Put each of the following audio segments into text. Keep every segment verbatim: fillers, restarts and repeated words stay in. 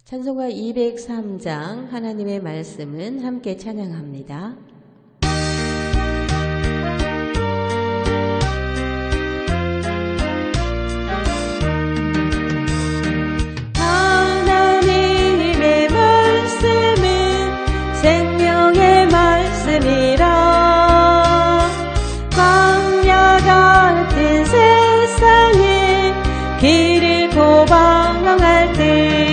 찬송가 이백삼 장 하나님의 말씀은 함께 찬양합니다. 하나님의 말씀은 생명의 말씀이라 광야 같은 세상에 길을 고방황할 때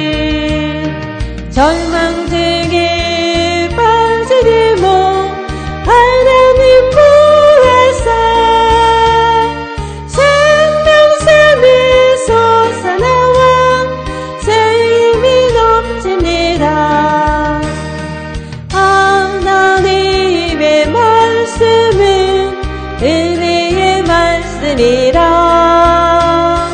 절망 중에 빠지리 모 하나님 구하사 생명샘이 솟아나와 새 힘이 넘칩니다. 하나님의 말씀은 은혜의 말씀이라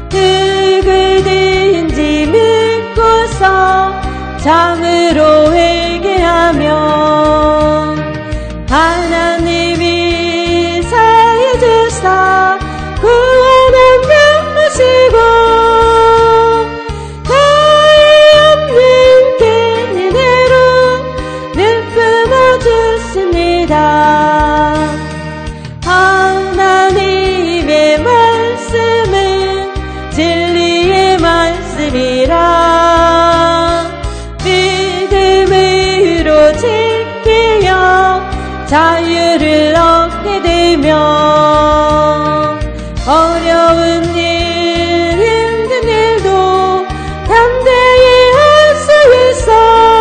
누구든지 믿고서 참으로 회개하며 하나님이 사해 주사 구원함 베푸시고 가히 없는 은혜로 베풀어 주십니다. 하나님의 말씀은 진리의 말씀이라 자유를 얻게 되며 어려운 일, 힘든 일도 담대히 할 수 있어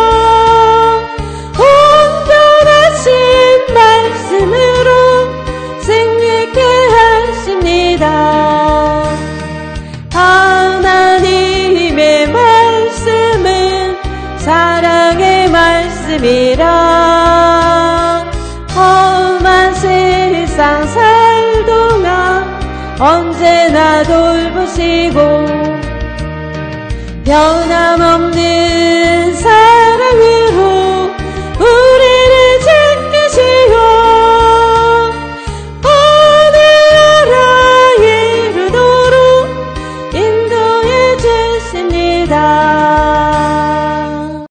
온전하신 말씀으로 승리케 하십니다. 하나님의 말씀은 사랑의 말씀이라 험한 세상 살 동안 언제나 돌보시고 변함없는